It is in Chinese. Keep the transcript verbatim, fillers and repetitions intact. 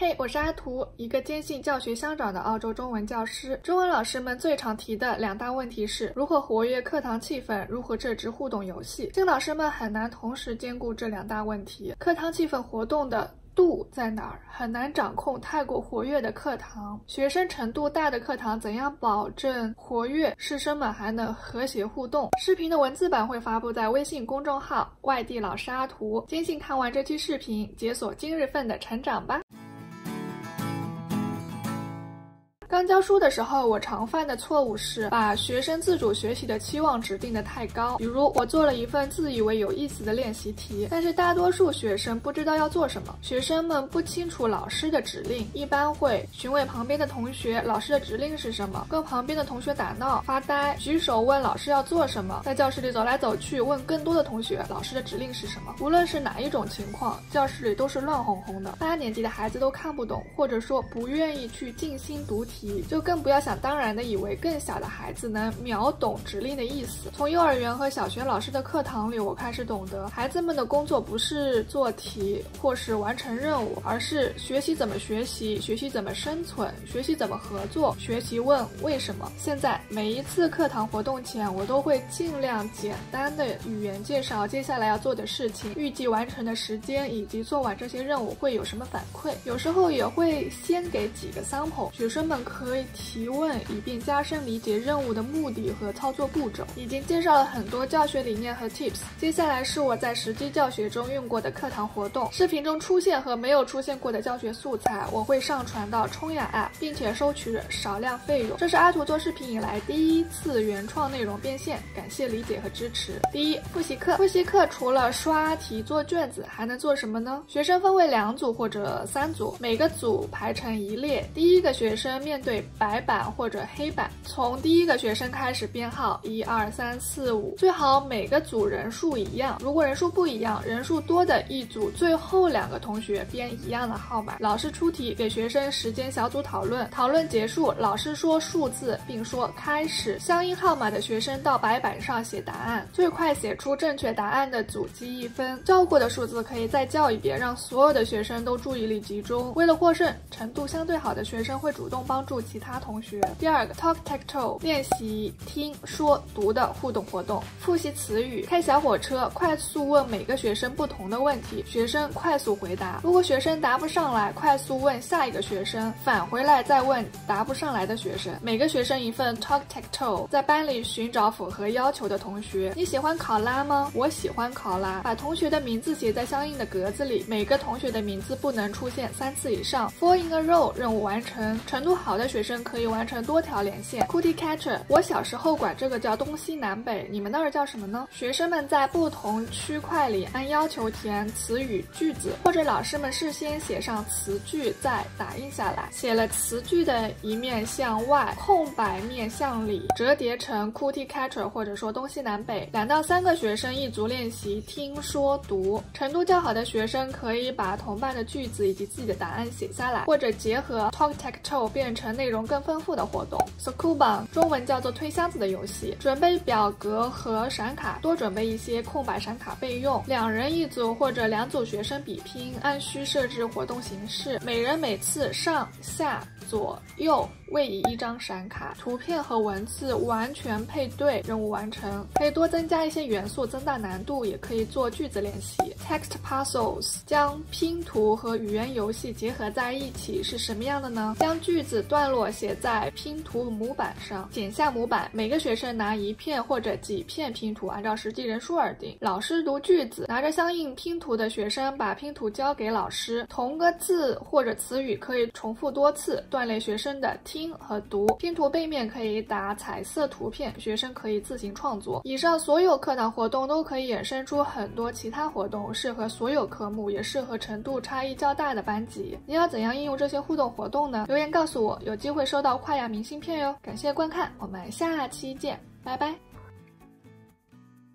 嘿，我是阿图，一个坚信教学相长的澳洲中文教师。中文老师们最常提的两大问题是如何活跃课堂气氛，如何设置互动游戏。新老师们很难同时兼顾这两大问题。课堂气氛活动的度在哪儿？很难掌控太过活跃的课堂。学生程度大的课堂怎样保证活跃，师生们还能和谐互动？视频的文字版会发布在微信公众号外地老师阿图，坚信看完这期视频，解锁今日份的成长吧。刚教书的时候，我常犯的错误是把学生自主学习的期望值定得太高。比如，我做了一份自以为有意思的练习题，但是大多数学生不知道要做什么。学生们不清楚老师的指令，一般会询问旁边的同学老师的指令是什么，跟旁边的同学打闹、发呆，举手问老师要做什么，在教室里走来走去，问更多的同学老师的指令是什么。无论是哪一种情况，教室里都是乱哄哄的。八年级的孩子都看不懂，或者说不愿意去静心读题，就更不要想当然的以为更小的孩子能秒懂指令的意思。从幼儿园和小学老师的课堂里，我开始懂得孩子们的工作不是做题或是完成任务，而是学习怎么学习，学习怎么生存，学习怎么合作，学习问为什么。现在每一次课堂活动前，我都会尽量简单的语言介绍接下来要做的事情，预计完成的时间，以及做完这些任务会有什么反馈。有时候也会先给几个 sample， 学生们可以提问，以便加深理解任务的目的和操作步骤。已经介绍了很多教学理念和 tips， 接下来是我在实际教学中用过的课堂活动。视频中出现和没有出现过的教学素材，我会上传到冲雅 App， 并且收取少量费用。这是阿图做视频以来第一次原创内容变现，感谢理解和支持。第一，复习课。复习课除了刷题做卷子，还能做什么呢？学生分为两组或者三组，每个组排成一列。第一个学生面对白板或者黑板，从第一个学生开始编号一二三四五，最好每个组人数一样。如果人数不一样，人数多的一组最后两个同学编一样的号码。老师出题，给学生时间小组讨论，讨论结束，老师说数字并说开始，相应号码的学生到白板上写答案，最快写出正确答案的组记一分。教过的数字可以再教一遍，让所有的学生都注意力集中。为了获胜，程度相对好的学生会主动帮助其他同学。第二个 Talk-Tactile 练习听说读的互动活动。复习词语，开小火车，快速问每个学生不同的问题，学生快速回答。如果学生答不上来，快速问下一个学生，返回来再问答不上来的学生。每个学生一份 Talk-Tactile， 在班里寻找符合要求的同学。你喜欢考拉吗？我喜欢考拉。把同学的名字写在相应的格子里，每个同学的名字不能出现三次以上。Four in a row 任务完成。程度好的学生可以完成多条连线。Cookie Catcher， 我小时候管这个叫东西南北，你们那儿叫什么呢？学生们在不同区块里按要求填词语句子，或者老师们事先写上词句再打印下来。写了词句的一面向外，空白面向里，折叠成 Cookie Catcher 或者说东西南北。两到三个学生一组练习听说读。程度较好的学生可以把同伴的句子以及自己的答案写下来，或者结合 Talk-Tactile 变成内容更丰富的活动。Sukuban 中文叫做推箱子的游戏，准备表格和闪卡，多准备一些空白闪卡备用。两人一组或者两组学生比拼，按需设置活动形式，每人每次上下左右位移一张闪卡，图片和文字完全配对，任务完成。可以多增加一些元素，增大难度，也可以做句子练习。Text puzzles 将拼图和语言游戏结合在一起是什么样的呢？将句子段落写在拼图模板上，剪下模板，每个学生拿一片或者几片拼图，按照实际人数而定。老师读句子，拿着相应拼图的学生把拼图交给老师，同个字或者词语可以重复多次，锻炼学生的听和读。拼图背面可以打彩色图片，学生可以自行创作。以上所有课堂活动都可以衍生出很多其他活动，适合所有科目，也适合程度差异较大的班级。你要怎样应用这些互动活动呢？留言告诉我，有机会收到跨亚明信片哟。感谢观看，我们下期见，拜拜。